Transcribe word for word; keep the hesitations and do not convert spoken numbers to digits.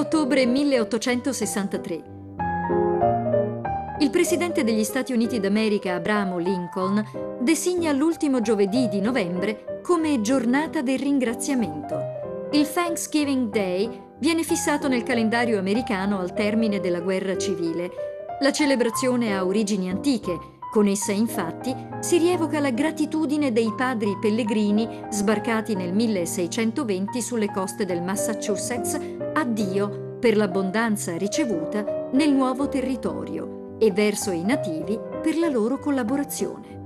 ottobre milleottocentosessantatré. Il presidente degli Stati Uniti d'America, Abramo Lincoln, designa l'ultimo giovedì di novembre come giornata del ringraziamento. Il Thanksgiving Day viene fissato nel calendario americano al termine della guerra civile. La celebrazione ha origini antiche. Con essa, infatti, si rievoca la gratitudine dei padri pellegrini sbarcati nel milleseicentoventi sulle coste del Massachusetts a Dio per l'abbondanza ricevuta nel nuovo territorio e verso i nativi per la loro collaborazione.